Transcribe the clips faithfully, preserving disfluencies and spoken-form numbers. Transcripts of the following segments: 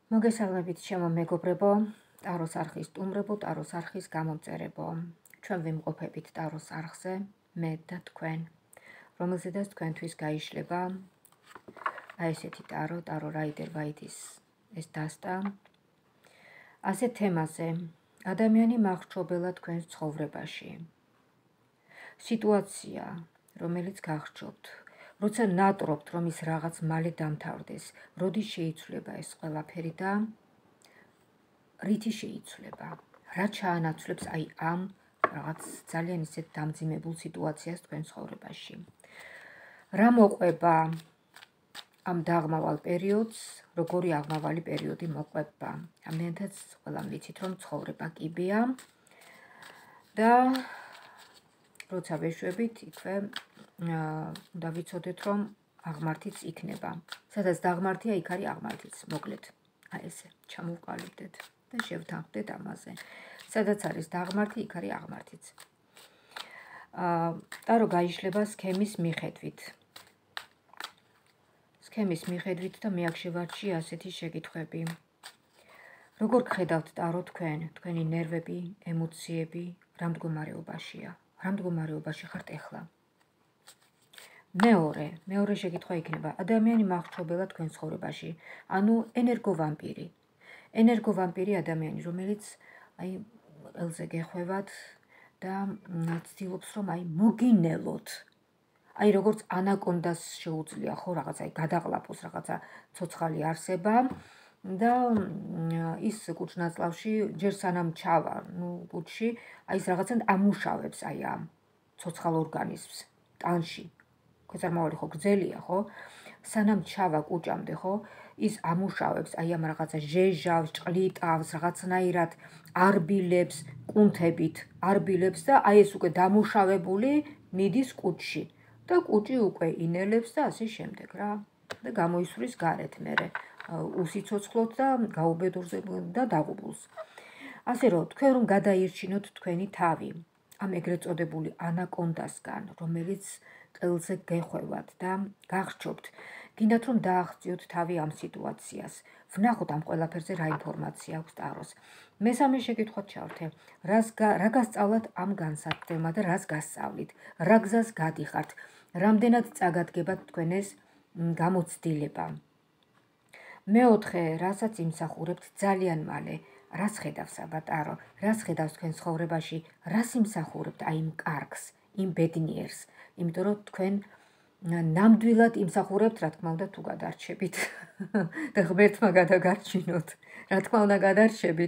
მოგესალმებით ჩემო მეგობრებო, ტაროს არხის სტუმრებო, ტაროს არხის გამომწერებო. ჩვენ ვიმყოფებით ტაროს არხზე, მე და თქვენ, რომელზედაც თქვენთვის გაიშლება აი ესეთი ტარო, ტარო რაიდერ ვაითის ეს დასტა. ასე თემაზე, ადამიანი მახრჩობელა თქვენს ცხოვრებაში. სიტუაცია, რომელიც გახსოვთ, როცა ნატრობთ, რომ ის რაღაც მალე დამთავრდეს, როდის შეიცვლება ეს ყველაფერი და რითი შეიცვლება, რა ჩაანაცვლებს აი ამ რაღაც ძალიან ისეთ დამძიმებულ სიტუაციას თქვენ ცხოვრებაში. რა მოყვება ამ დაღმავალ პერიოდს, როგორი აღმავალი პერიოდი მოყვება. ამიტომაც ყველამ ვიცით, რომ ცხოვრება კიბეა და როცა ვეშვებით, იქვე უნდა ვიცოდეთ, რომ აღმართიც იქნება. სადაც დაღმართია, იქ არის აღმართიც, მოკლედ. აი ესე, ჩამოვყალიბდეთ და შევთანხმდეთ ამაზე. სადაც არის დაღმართი, იქ არის აღმართიც. ტარო გაიშლება სქემის მიხედვით. სქემის მიხედვით და მე აქ შევარჩიე ასეთი შეკითხვები. როგორ გხედავთ ტარო თქვენ, თქვენი ნერვები, ემოციები, რა მდგომარეობაშია? რა მდგომარეობაში ხართ ეხლა? მეორე, მეორე შეკითხვა იქნება, ადამიანი მახრჩობელა თქვენ ცხოვრებაში, ანუ ენერგოვამპირი. ენერგოვამპირი ადამიანი, რომელიც აი ელზე გეხვევათ და ცდილობს, რომ აი მოგინელოთ. აი როგორც ანაკონდას შეუძლია ხო რაღაცა აი გადაყლაპოს რაღაცა ცოცხალი არსება და ის კუჭნაწლავში ჯერ სანამ ჩავა, ნუ კუჭში, აი ის რაღაცა ამუშავებს აი ამ ცოცხალ ორგანიზმს ტანში. ქვეწარმავალი ხო გრძელია, ხო? სანამ ჩავა კუჭამდე, ხო? ის ამუშავებს აი ამ რაღაცა ჟეჟავს, ჭყლიტავს, რაღაცნაირად არბილებს, კუნთებით არბილებს და აი ეს უკვე დამუშავებული მიდის კუჭში. და კუჭი უკვე ინელებს და ასე შემდეგ რა. და გამოისვრის გარეთ მერე უსიცოცხლოდ და გაუბედურებულ და დაღუპულს. ასე რომ, თქვენ რომ გადაირჩინოთ თქვენი თავი ამ ეგრეთ წოდებული ანაკონდასგან, რომელიც ყელზე გეხვევათ და გახსოვთ, გინდათ რომ დააღწიოთ თავი ამ სიტუაციას. ვნახოთ ამ ყველაფერზე რა ინფორმაცია აქვს ტაროს. მესამე შეკითხვა ჩავრთე, რა გასწავლათ ამ განსაკუთრებმა და რას გასწავლით, რა გზას გადიხართ, რამდენად წაგადგებათ თქვენ ეს გამოცდილება. მეოთხე, რასაც იმსახურებთ ძალიან მალე, რას ხედავს აბა ტარო, რას ხედავს თქვენ ცხოვრებაში, რას იმსახურებთ აი იმ კარგს, იმ ბედნიერს, იმიტომ რომ თქვენ ნამდვილად იმსახურებთ, რა თქმა უნდა, თუ გადარჩებით და ღმერთმა გადაგარჩინოთ, რა თქმა უნდა, გადარჩებით.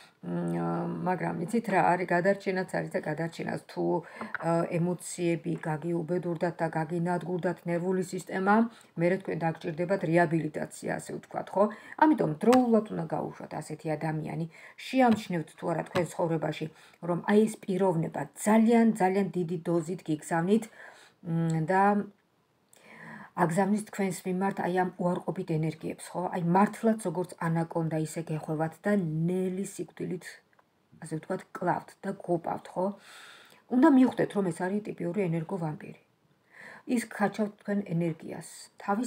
მაგრამ იცით რა არის გადარჩენაც არის და გადარჩენაც თუ ემოციები გაგიუბედურდათ და გაგინადგურდათ ნერვული სისტემა, მერე თქვენ დაგჭირდებათ რეაბილიტაცია, ასე ვთქვათ, ხო? ამიტომ დროულად უნდა გაუშვათ ასეთი ადამიანი, შეამჩნევთ თუ არა თქვენ ცხოვრებაში, რომ აი ეს პიროვნება ძალიან ძალიან დიდი დოზით გიგზავნით და აგზავნის თქვენს მიმართ აი ამ უარყოფით ენერგიებს, ხო? აი მართლაც როგორც ანაკონდა ისე გეხვევათ და ნელი სიკვდილით, ასე ვთქვათ, კლავთ და გოპავთ, ხო? უნდა მიხვდეთ, რომ ეს არის ტიპიური ენერგოვამპირი. ის გაჩავთ თქვენ ენერგიას, თავის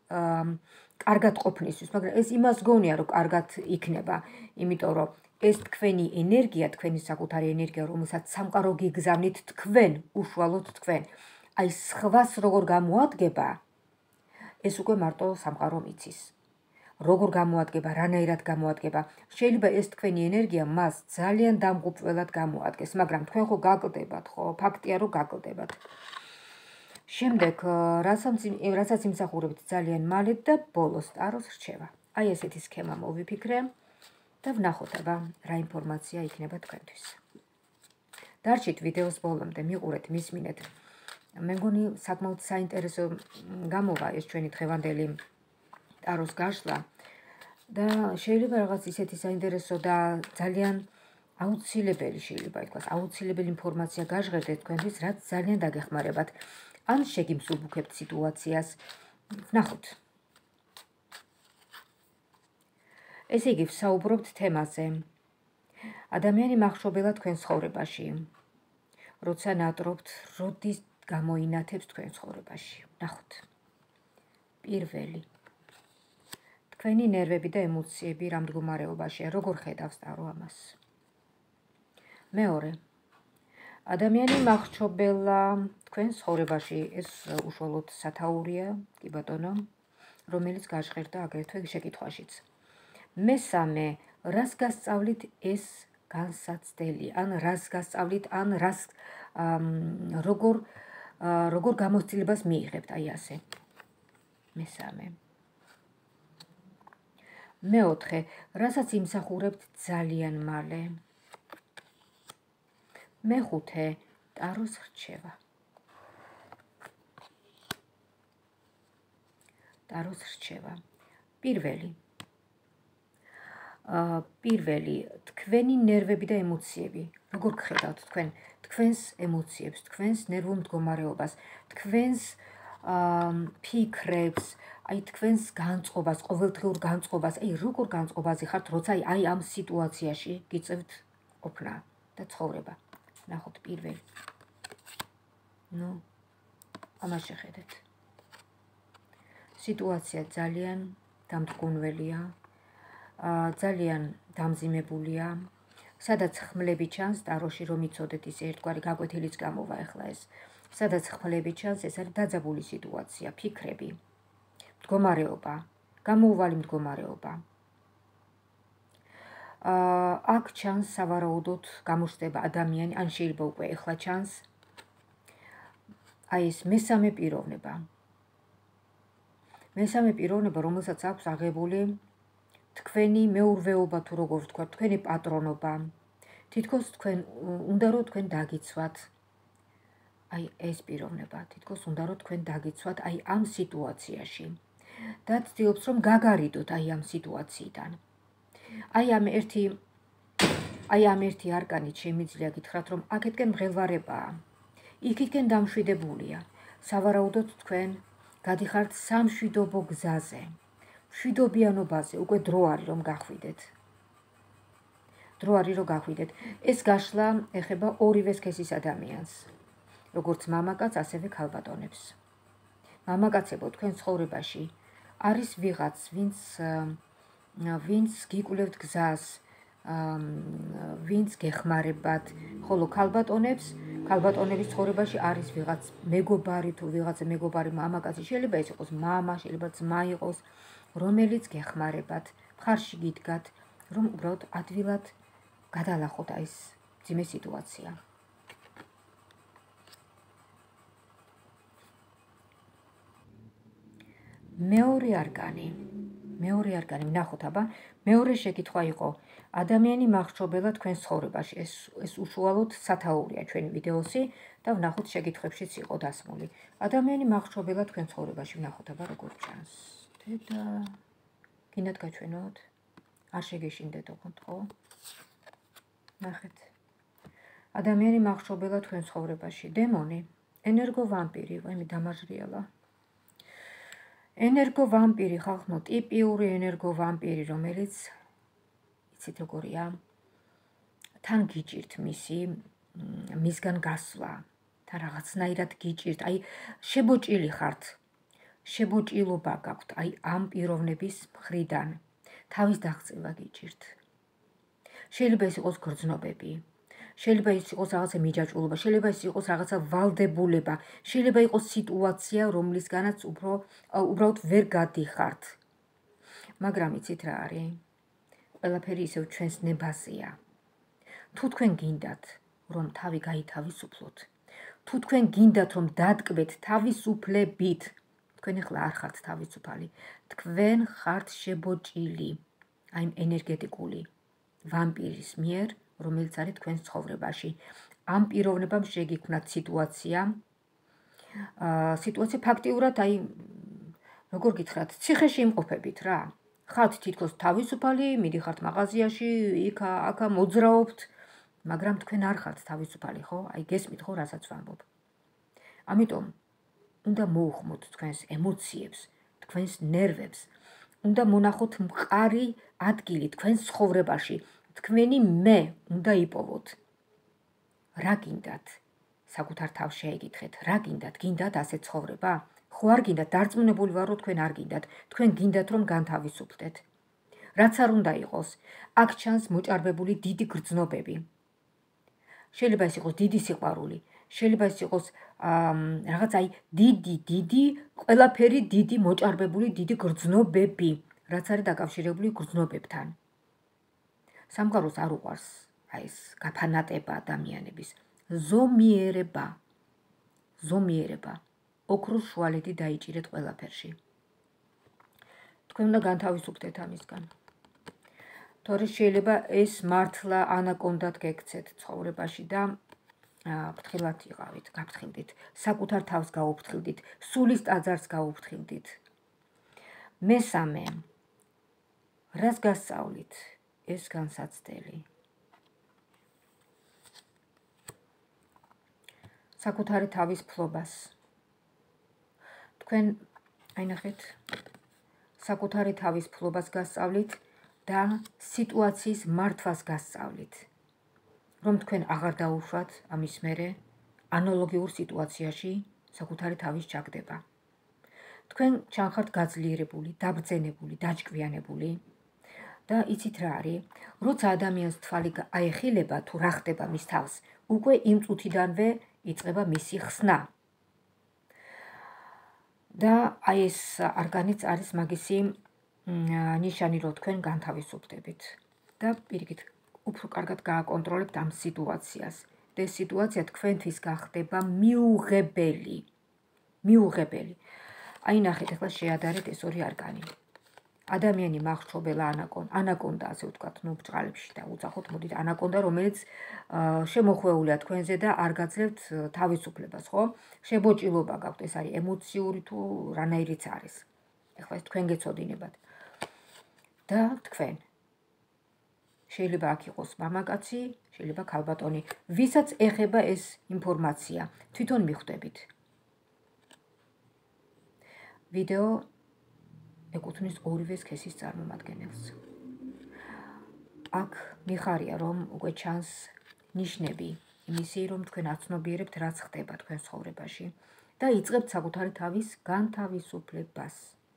კარგად ყოფნისთვის, მაგრამ ეს იმას გონია, რომ კარგად იქნება, იმიტომ რომ ეს თქვენი ენერგია, თქვენი საკუთარი ენერგია, რომელსაც სამყარო გიგზავნით თქვენ, უშუალოდ თქვენ. აი სხვას როგორ გამოადგება, ეს უკვე მარტო სამყარო იცის. როგორ გამოადგება, რანაირად გამოადგება. შეიძლება ეს თქვენი ენერგია მას ძალიან დამღუპველად გამოადგეს, მაგრამ თქვენ ხო გაკლდებათ, ხო? ფაქტია, რომ გაკლდებათ. შემდეგ, რასაც იმსახურებთ ძალიან მალე და ბოლოს ტაროს რჩევა. აი ესეთი სქემა მოვიფიქრე და ვნახოთ აბა რა ინფორმაცია იქნება თქვენთვის. დარჩით ვიდეოს ბოლომდე, მიყურეთ, მისმინეთ. მე მგონი საკმაოდ საინტერესო გამოვა ეს ჩვენი დღევანდელი ტაროს გაშლა და შეიძლება რაღაც ისეთი საინტერესო და ძალიან აუცილებელი შეიძლება ითქვას, აუცილებელი ინფორმაცია გაჟღერდეთ თქვენთვის, რაც ძალიან დაგეხმარებათ. ან შეგიმსუბუქებთ სიტუაციას. ვნახოთ. ესე იგი, ვსაუბრობთ თემაზე. ადამიანი მახრჩობელა თქვენ ცხოვრებაში. როცა ნატრობთ, როდის გამოინათებს თქვენ ცხოვრებაში. ვნახოთ. პირველი. თქვენი ნერვები და ემოციები რა მდგომარეობაშია, როგორ ხედავს ტარო ამას? მეორე, ადამიანი მახრჩობელა თქვენ ცხოვრებაში, ეს უშუალოდ სათაურია, კი ბატონო, რომელიც გაჟღერდა აგრეთვე შეკითხვაშიც. მესამე, რას გასწავლით ეს განსაცდელი, ან რას გასწავლით, ან რას როგორ როგორ გამოცდილებას მიიღებთ, აი ასე. მესამე. მეოთხე, რასაც იმსახურებთ ძალიან მალე. მეხუთე, ტაროს რჩევა. ტაროს რჩევა. პირველი. პირველი, თქვენი ნერვები და ემოციები. როგორ გხედავთ თქვენ თქვენს ემოციებს, თქვენს ნერვულ მდგომარეობას, თქვენს ფიქრებს, აი თქვენს განწყობას, ყოველდღიურ განწყობას, აი როგორ განწყობაზე ხართ, როცა აი ამ სიტუაციაში გიწევთ ყოფნა და ცხოვრება. ნახოთ პირველი. ნუ, ამას შეხედეთ. სიტუაცია ძალიან დამდგუნველია, ძალიან დამძიმებულია, სადაც ხმლები ჩანს ტაროში, რომ იცოდეთ ისე ერთგვარი გაკვეთილიც გამოვა ახლა ეს. სადაც ხმლები ჩანს, ეს არის დაძაბული სიტუაცია, ფიქრები, მდგომარეობა, გამოუვალი მდგომარეობა. აქ ჩანს სავარაუდოდ გამოჩნდება ადამიანი, ან შეიძლება უკვე ახლა ჩანს აი ეს მესამე პიროვნება. მესამე პიროვნება, რომელსაც აქვს აღებული თქვენი მეურვეობა, თუ როგორ ვთქვათ, თქვენი პატრონობა. თითქოს თქვენ უნდა რომ თქვენ დაგიცვათ. აი ეს პიროვნება, თითქოს უნდა რომ თქვენ დაგიცვათ აი ამ სიტუაციაში და ცდილობს რომ გაგარიდოთ აი ამ სიტუაციიდან. აი ამ ერთი აი ამ ერთი არკანით შემიძლია გითხრათ, რომ აქეთკენ მღელვარებაა. იქითკენ დამშვიდებულია. სავარაუდოდ თქვენ გადიხართ სამშვიდობო გზაზე. მშვიდობიანობაზე, უკვე დრო არის რომ გახვიდეთ. დრო არის რომ გახვიდეთ. ეს გაშლა ეხება ორივე სქესის ადამიანს. როგორც მამაკაც, ასევე ქალბატონებს. მამაკაცებო, თქვენ ცხოვრებაში არის ვიღაც, ვინც ვინც გიკვლევთ გზას, ვინც გეხმარებათ, ხოლო ქალბატონებს, ქალბატონების ცხოვრებაში არის ვიღაც მეგობარი, თუ ვიღაცა მეგობარი მამაკაცი, შეიძლება ეს იყოს მამა, შეიძლება ძმა იყოს, რომელიც გეხმარებათ, მხარში გიდგათ, რომ უბრალოდ ადვილად გადალახოთ აი ეს ძიმე სიტუაცია. მეორე არკანი. მეორე არკანი, ვნახოთ აბა, მეორე შეკითხვა იყო, ადამიანი მახრჩობელა თქვენს ცხოვრებაში. ეს ეს უშუალოდ სათაურია ჩვენი ვიდეოსი და ვნახოთ შეკითხვებშიც იყო დასმული. ადამიანი მახრჩობელა თქვენს ცხოვრებაში, ვნახოთ აბა როგორ ჩანს. დედა, გინდათ გაჩვენოთ? არ შეგეშინდეთ ოღონდ, ხო? ნახეთ. ადამიანი მახრჩობელა თქვენს ცხოვრებაში. დემონი, ენერგო ვამპირი, ვაიმე დამაჟრიალა. ენერგო ვამპირი, ხალხო, ტიპიური ენერგო ვამპირი, რომელიც იცით როგორია? თან გიჭირთ მისი მისგან გასვლა, თან რაღაცნაირად გიჭირთ, აი შებოჭილი ხართ. შებოჭილობა გაქვთ, აი ამ პიროვნების მხრიდან. თავის დაღწევა გიჭირთ. შეიძლება ეს იყოს გრძნობები. შეიძლება ის იყოს რაღაცა მიჯაჭვულობა, შეიძლება ის იყოს რაღაცა ვალდებულება, შეიძლება იყოს სიტუაცია, რომლისგანაც უფრო უბრალოდ ვერ გადიხართ. მაგრამ იცით რა არის? ყველაფერი ისევ ჩვენს ნებაზეა. თუ თქვენ გინდათ, რომ თავი გაითავისუფლოთ, თუ თქვენ გინდათ, რომ დატკბეთ თავისუფლებით, თქვენ ახლა არ ხართ თავისუფალი, თქვენ ხართ შებოჭილი, აი ენერგეტიკული ვამპირის მიერ, რომელიც არის თქვენს ცხოვრებაში. ამ პიროვნებამ შეგიქმნათ სიტუაცია, სიტუაცია ფაქტიურად აი როგორ გითხრათ, ციხეში იმყოფებით რა. ხართ თითქოს თავისუფალი, მიდიხართ მაღაზიაში, იქა, აქა მოძრაობთ, მაგრამ თქვენ არ ხართ თავისუფალი, ხო? აი გესმით ხო, რასაც ვამბობ. ამიტომ უნდა მოუხმოთ თქვენს ემოციებს, თქვენს ნერვებს, უნდა მონახოთ მყარი ადგილი თქვენს ცხოვრებაში. თქვენი მე უნდა იპოვოთ. რა გინდათ? საკუთარ თავს შეეკითხეთ, რა გინდათ? გინდათ ასე ცხოვრება? ხო არ გინდათ, დარწმუნებული ვარ, რომ თქვენ არ გინდათ. თქვენ გინდათ, რომ განთავისუფლდეთ. რაც არ უნდა იყოს, აქ ჩანს მოჭარბებული დიდი გრძნობები. შეიძლება ეს იყოს დიდი სიყვარული, შეიძლება ეს იყოს რაღაც აი დიდი, დიდი, ყველაფერი დიდი, მოჭარბებული დიდი გრძნობები, რაც არის დაკავშირებული გრძნობებთან. სამყაროს არ უყვარს აი ეს გაფანატება ადამიანების, ზომიერება, ზომიერება, ოქროს შუალედი დაიჭირეთ ყველაფერში. თქვენ უნდა განთავისუფლდეთ ამისგან. თორე შეიძლება ეს მართლა ანაკონდად გექცეთ ცხოვრებაში და ფრთხილად იყავით, გაფრთხილდით, საკუთარ თავს გაუფრთხილდით, სულის ტაძარს გაუფრთხილდით. მესამე, რას გასწავლით, ეს განსაცდელი. საკუთარი თავის ფლობას. თქვენ, აი ნახეთ, საკუთარი თავის ფლობას გასწავლით და სიტუაციის მართვას გასწავლით. რომ თქვენ აღარ დაუშვათ ამის მერე ანალოგიურ სიტუაციაში საკუთარი თავის ჩაგდება. თქვენ ჩანხართ გაძლიერებული, დაბრძენებული, დაჭკვიანებული და იცით რა არის, როცა ადამიანს თვალი აეხილება თუ რა ხდება მის თავს, უკვე იმ წუთიდანვე იწყება მისი ხსნა. და აი ეს არგანიც არის მაგისი ნიშანი, რომ თქვენ განთავისუფლდებით და პირიქით უფრო კარგად გააკონტროლებთ ამ სიტუაციას. და ეს სიტუაცია თქვენთვის გახდება მიუღებელი. მიუღებელი. აი ნახეთ, ახლა შეადარეთ ეს ორი არგანი. ადამიანი მახრჩობელა ანაკონდა, ასე ვთქვათ, ნუ ბჭყალებში და უძახოთ, მოდით ანაკონდა, რომელიც შემოხვეულია თქვენზე და არ გაძლევთ თავისუფლებას, ხო? შებოჭილობა გაქვთ, ეს არის ემოციური თუ რანაირიც არის. ახლა ეს თქვენ გეცოდინებათ. და თქვენ. შეიძლება აქ იყოს მამაკაცი, შეიძლება ქალბატონი, ვისაც ეხება ეს ინფორმაცია, თვითონ მიხვდებით. ვიდეო ეკუთვნის ორივე სქესის წარმომადგენელს. აქ მიხარია, რომ უკვე ჩანს ნიშნები იმისი, რომ თქვენ აცნობიერებთ, რაც ხდება თქვენ ცხოვრებაში და იწყებთ საკუთარი თავის განთავისუფლებას.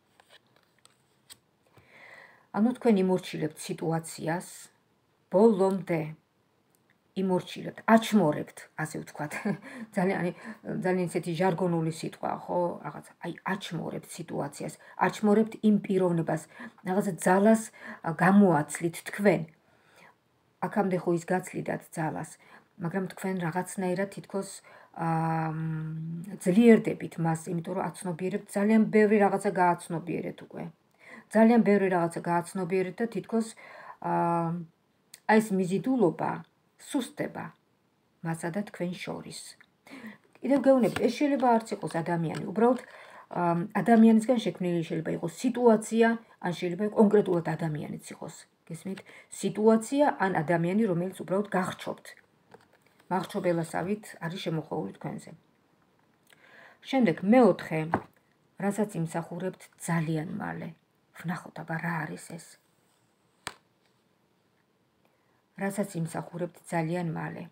ანუ თქვენ იმორჩილებთ სიტუაციას, ბოლომდე იმორჩილებთ, აჩმორებთ, ასე ვთქვათ. ძალიან ძალიან ისეთი ჟარგონული სიტყვა, ხო? რაღაც აი აჩმორებთ სიტუაციას, აჩმორებთ იმ პიროვნებას, რაღაც ძალას გამოაცლით თქვენ. აქამდე ხო ის გაცლიდათ ძალას, მაგრამ თქვენ რაღაცნაირად თითქოს ძლიერდებით მას, იმიტომ რომ აცნობიერებთ, ძალიან ბევრი რაღაცა გააცნობიერეთ უკვე. ძალიან ბევრი რაღაცა გააცნობიერეთ და თითქოს აი ეს მიზიდულობა სუსტდება მასა და თქვენ შორის. კიდევ გეუბნებით, ეს შეიძლება არც იყოს ადამიანი, უბრალოდ ადამიანისგან შექმნილი შეიძლება იყოს სიტუაცია, ან შეიძლება კონკრეტულად ადამიანიც იყოს. გესმით? სიტუაცია ან ადამიანი, რომელიც უბრალოდ გახრჩობთ. მახრჩობელასავით არის შემოხვეული თქვენზე. შემდეგ მეოთხე, რასაც იმსახურებთ ძალიან მალე. ვნახოთ აბა რა არის ეს. რასაც იმსახურებთ ძალიან მალე.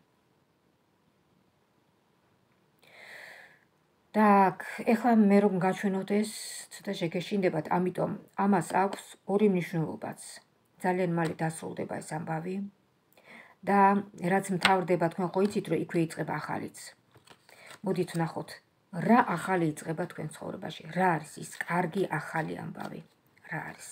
და ეხლა მე რომ გაჩვენოთ ეს, ცოტა შეგეშინდებათ, ამიტომ ამას აქვს ორი მნიშვნელობაც. ძალიან მალე დასრულდება ეს ამბავი და რაც მთავრდება, თქვენ ხო იცით, რომ იქვე იწყება ახალიც. მოდით ვნახოთ, რა ახალი იწყება თქვენ ცხოვრებაში, რა არის ის კარგი ახალი ამბავი, რა არის.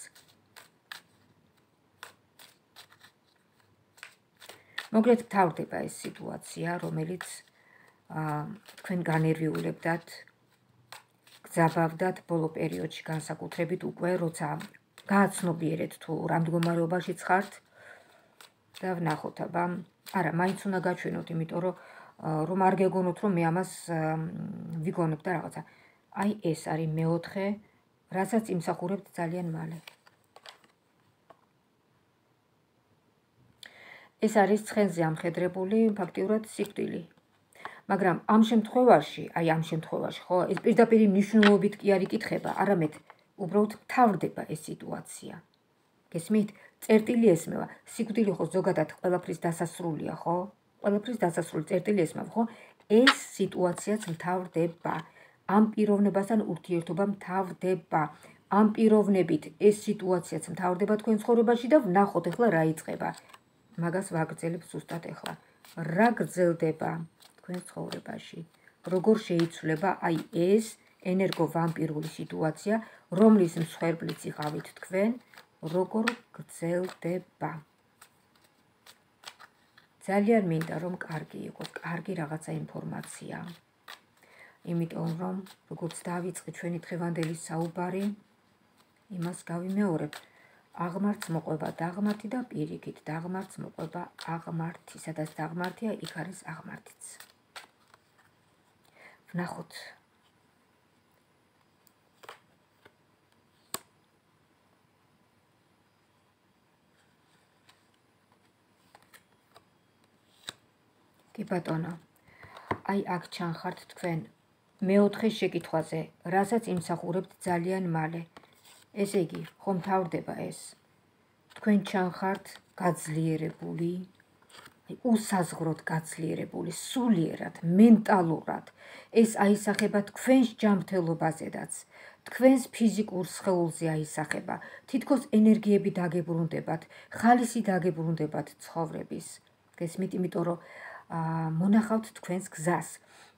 მოკლედ მთავრდება ეს სიტუაცია, რომელიც თქვენ განერვიულებდათ, გძაბავდათ ბოლო პერიოდში განსაკუთრებით უკვე, როცა გააცნობიერეთ თუ რა მდგომარეობაშიც ხართ და ვნახოთ აბა, არა, მაინც უნდა გაჩვენოთ, იმიტომ რომ რომ არ გეგონოთ, რომ მე ამას ვიგონებ და რაღაცა. აი ეს არის მეოთხე, რასაც იმსახურებთ ძალიან მალე. ეს არის ცხენზე ამხედრებული ფაქტიურად სიკვდილი. მაგრამ ამ შემთხვევაში, აი ამ შემთხვევაში, ხო, ეს პირდაპირ მნიშვნელობით კი არ იკითხება, არამედ უბრალოდ მთავრდება ეს სიტუაცია. გესმით? წერტილი ესმევა. სიკვდილი ხო ზოგადად ყველაფრის დასასრულია, ხო? ყველაფრის დასასრული წერტილი ესმევა, ხო? ეს სიტუაციაც მთავრდება. ამ პიროვნებასთან ურთიერთობა მთავრდება. ამ პიროვნებით ეს სიტუაციაც მთავრდება თქვენ ცხოვრებაში და ვნახოთ ახლა რა იწყება. მაგას ვაგრძელებ ზუსტად ახლა. რა გრძელდება თქვენ ცხოვრებაში? როგორ შეიცვლება აი ეს ენერგოვამპირული სიტუაცია, რომლის მსხვერპლიც იყავით თქვენ, როგორ გრძელდება? ძალიან მინდა რომ კარგი იყოს, კარგი რაღაცა ინფორმაცია. იმიტომ რომ როგორც დავიწყე ჩვენი დღევანდელი საუბარი, იმას გავიმეორებ. აღმართს მოყვება დაღმართი და პირიქით დაღმართს მოყვება აღმართი, სადაც დაღმართია, იქ არის აღმართიც. ვნახოთ. კი ბატონო, აი აქ ჩანხართ თქვენ მეოთხე შეკითხვაზე, რასაც იმსახურებთ ძალიან მალე. ესე იგი, ხომ მთავრდება ეს? თქვენ ჩანხართ გაძლიერებული, უსაზღვროდ გაძლიერებული, სულიერად, მენტალურად. ეს აისახება თქვენს ჯანმრთელობაზედაც, თქვენს ფიზიკურ სხეულზე აისახება. თითქოს ენერგიები დაგებრუნდებათ, ხალისი დაგებრუნდებათ ცხოვრების. გესმით, იმიტომ რომ მონახავთ თქვენს გზას,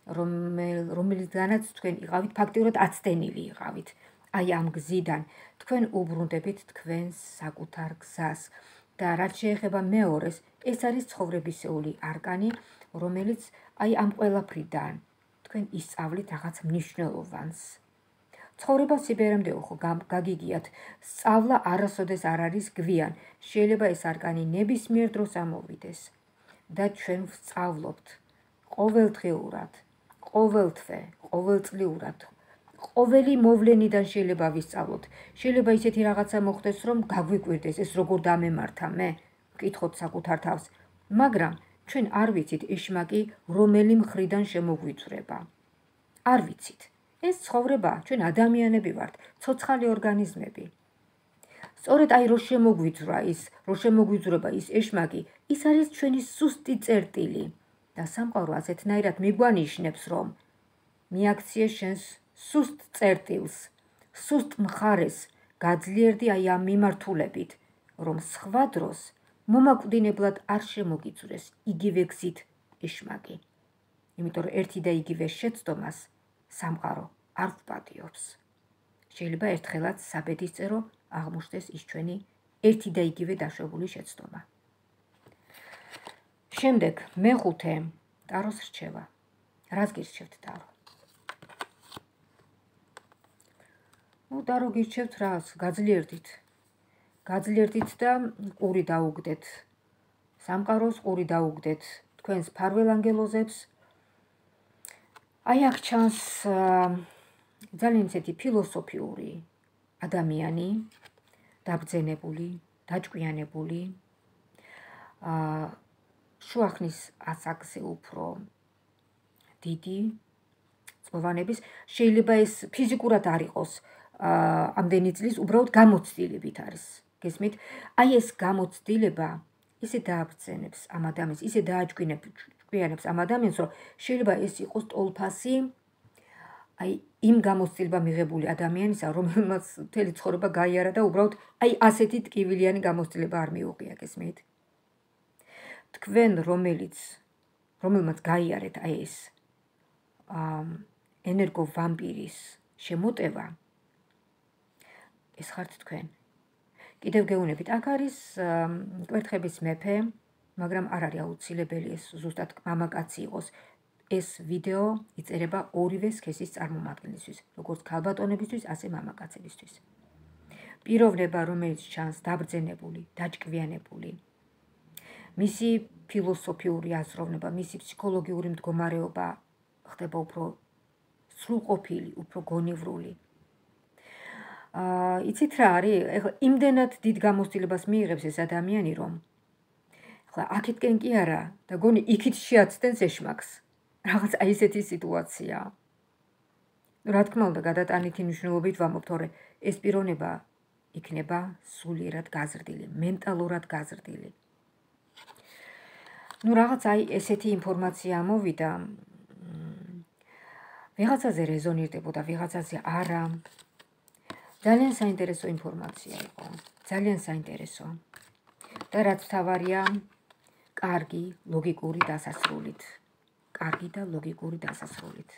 რომელიდანაც თქვენ იყავით ფაქტიურად აცდენილი იყავით. აი ამ გზიდან თქვენ უბრუნდებით თქვენს საკუთარ გზას და რაც შეეხება მეორეს, ეს არის ცხოვრებისეული არკანი, რომელიც აი ამ ყველაფრიდან თქვენ ისწავლით რაღაც მნიშვნელოვანს. ცხოვრება სიბერემდეო ხო გაგიგიათ, სწავლა არასოდეს არ არის გვიან, შეიძლება ეს არკანი ნებისმიერ დროს ამოვიდეს და ჩვენ ვსწავლობთ ყოველდღიურად, ყოველთვე, ყოველწლიურად. ყოველი მოვლენიდან შეიძლება ვისწავლოთ. შეიძლება ისეთი რაღაცა მოხდეს, რომ გაგვიკვირდეს, ეს როგორ დამემართა მე, ვკითხოთ საკუთარ თავს, მაგრამ ჩვენ არ ვიცით ეშმაკი რომელი მხრიდან შემოგვიწვრება. არ ვიცით. ეს ცხოვრება, ჩვენ ადამიანები ვართ, ცოცხალი ორგანიზმები. სწორედ აი რო შემოგვიძვრა ის, რო შემოგვიძვრება ის ეშმაკი, ის არის ჩვენი სუსტი წერტილი და სამყარო ასეთნაირად მიგვანიშნებს, რომ მიაქციე შენს სუსტ წერტილს, სუსტ მხარეს, გაძლიერდი აი ამ მიმართულებით, რომ სხვა დროს მომაკვდინებლად არ შემოგიწვრეს იგივე გზით ეშმაკი. იმიტომ რომ ერთი და იგივე შეცდომას სამყარო არ ვპატიობს. შეიძლება ერთხელაც საბედისწერო აღმოჩნდეს ის ჩვენი ერთი და იგივე დაშვებული შეცდომა. შემდეგ მეხუთე ტაროს რჩევა. რას გირჩევთ ტარო? ნუ ტარო გირჩევთ რას? გაძლიერდით. გაძლიერდით და ყური დაუგდეთ. სამყაროს ყური დაუგდეთ. თქვენს ფარველ ანგელოზებს. აი აქ ჩანს ძალიან ისეთი ფილოსოფიური ადამიანი, დაბრძენებული, დაჭკვიანებული, შუახნის ასაკზე უფრო დიდი წლოვანების, შეიძლება ეს ფიზიკურად არ იყოს ამდენი წლის, უბრალოდ გამოცდილებით არის. გესმით? აი ეს გამოცდილება ისე დააბრძენებს ამ ადამიანს, ისე დააჭკვიანებს ამ ადამიანს, რომ შეიძლება ეს იყოს ტოლფასი აი იმ გამოცდილება მიღებული ადამიანისა, რომელმაც მთელი ცხოვრება გაიარა და უბრალოდ აი ასეთი ტკივილიანი გამოცდილება არ მიუღია, გესმით? თქვენ რომელიც რომელმაც გაიარეთ აი ეს ენერგოვამპირის შემოტევა, ეს ხართ თქვენ. კიდევ გეუბნებით, აქ არის კვერთხების მეფე, მაგრამ არ არის აუცილებელი ეს ზუსტად მამაკაცი იყოს. ეს ვიდეო იწერება ორივე სქესის წარმომადგენლისთვის, როგორც ქალბატონებისთვის, ასე მამაკაცებისთვის. პიროვნება, რომელიც ჩანს დაბრძენებული, დაჭკვიანებული, მისი ფილოსოფიური აზროვნება, მისი ფსიქოლოგიური მდგომარეობა ხდება უფრო სრულყოფილი, უფრო გონივრული. იცით რა არის? ეხლა იმდენად დიდ გამოცდილებას მიიღებს ეს ადამიანი, რომ ეხლა აქეთკენ კი არა და გონი იქით შეაცდენს ეშმაკს. რაღაც აი ესეთი სიტუაცია. რა თქმა უნდა, გადატანითი მნიშვნელობით ვამბობ, თორე ეს პიროვნება იქნება სულიერად გაზრდილი, მენტალურად გაზრდილი. ნუ რაღაც აი ესეთი ინფორმაცია ამოვიდა. ვიღაცაზე რეზონირდებოდა, ვიღაცაზე არა. ძალიან საინტერესო ინფორმაცია იყო, ძალიან საინტერესო. და რაც თავარია, კარგი ლოგიკური დასასრულით. კარგი და ლოგიკური დასასრულით.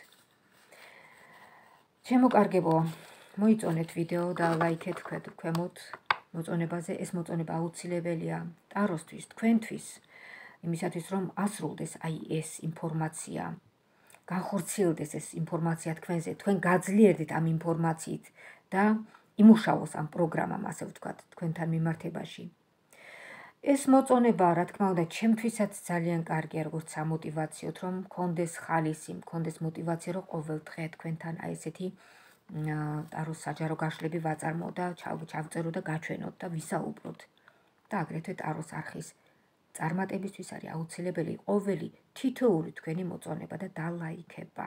ჩემო კარგებო, მოიწონეთ ვიდეო და ლაიქეთ ქვემოთ მოწონებაზე. ეს მოწონება აუცილებელია ტაროსთვის, თქვენთვის, იმისათვის რომ ასრულდეს აი ეს ინფორმაცია, განხორციელდეს ეს ინფორმაცია თქვენზე, თქვენ გაძლიერდეთ ამ ინფორმაციით და იმუშაოს ამ პროგრამამ, ასე ვთქვათ, თქვენთან მიმართებაში. ეს მოწონება, რა თქმა უნდა, ჩემთვისაც ძალიან კარგია, როგორც სამოტივაციოდ, რომ მქონდეს ხალისი, მქონდეს მოტივაცია, რომ ყოველ დღე თქვენთან აი ესეთი ტაროს საჯარო გაშლები ვაწარმოოთ და ჩავწეროთ და გაჩვენოთ და ვისაუბროთ. და აგრეთვე ტაროს არხის წარმატებისთვის არის აუცილებელი ყოველი თითოეული თქვენი მოწონება და დალაიქება.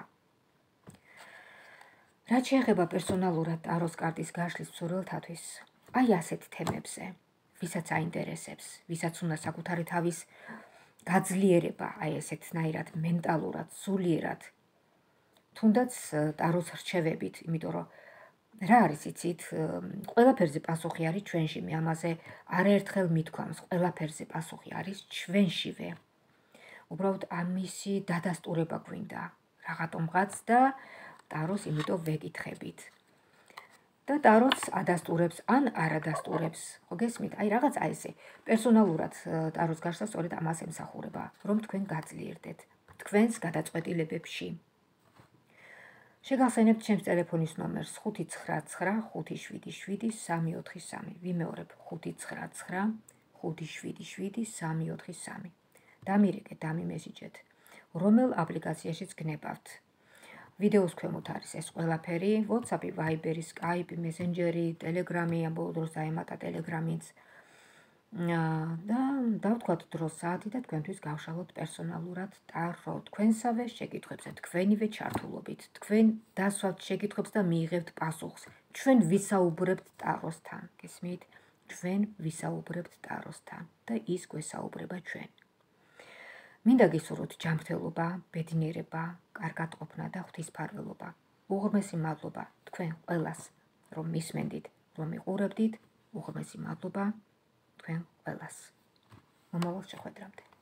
რაც შეეხება პერსონალურად ტაროს კარტის გაშლის მსურველთათვის, აი ასეთ თემებზე, ვისაც აინტერესებს, ვისაც უნდა საკუთარი თავის გაძლიერება, აი ესეთნაირად მენტალურად, სულიერად, თუნდაც ტაროს რჩევებით, იმიტომ რომ რა არის იცით, ყველაფერზე პასუხი არის ჩვენში, მე ამაზე არაერთხელ მithქვამს, ყველაფერზე პასუხი არის ჩვენშივე. უბრალოდ ამისი დადასტურება გვინდა რაღაცომღაც და ტაროს იმიტომ ვეკითხებით. და ტაროც ადასტურებს ან არ ადასტურებს, ხო გესმით? აი რაღაც აი ესე პერსონალურად ტაროს გაშლა სწორედ ამას ემსახურება, რომ თქვენ გაძლიერდეთ თქვენს გადაწყვეტილებებში. შეგახსენებთ ჩემს ტელეფონის ნომერს ხუთი ცხრა ცხრა ხუთი შვიდი შვიდი სამი ოთხი სამი. ვიმეორებ ხუთი ცხრა ცხრა ხუთი შვიდი შვიდი სამი ოთხი სამი. დამირეკეთ, დამიმესიჯეთ, რომელ აპლიკაციაშიც გნებავთ. ვიდეოს ქვემოთ არის ეს ყველაფერი, WhatsApp-ი, Viber-ი, Skype-ი, Messenger-ი, Telegram-ი, ამ ბოლო დროს დაემატა Telegram-იც. და დავთქვათ დრო საათი და თქვენთვის გავშალოთ პერსონალურად ტარო თქვენსავე შეკითხვებზე, თქვენივე ჩართულობით, თქვენ დასვათ შეკითხვებს და მიიღებთ პასუხს. ჩვენ ვისაუბრებთ ტაროსთან, გესმით? ჩვენ ვისაუბრებთ ტაროსთან და ის გვესაუბრება ჩვენ. მინდა გისურვოთ ჯანმრთელობა, ბედნიერება, კარგატყოფნა და ღვთისმფარველობა. უღრმესი მადლობა თქვენ ყველას, რომ მისმენდით, რომ მიყურებდით, უღრმესი მადლობა თქვენ ყველას. მომავალ შეხვედრამდე.